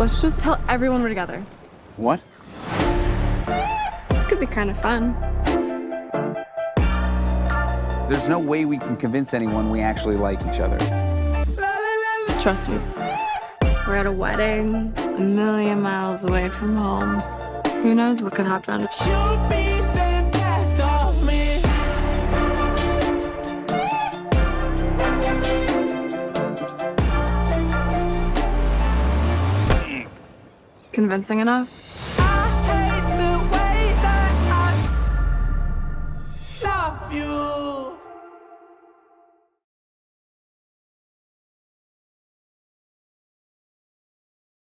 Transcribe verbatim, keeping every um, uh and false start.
Let's just tell everyone we're together. What? Could be kind of fun. There's no way we can convince anyone we actually like each other. Trust me. We're at a wedding, a million miles away from home. Who knows what could happen? Convincing enough? I hate the way that I love you.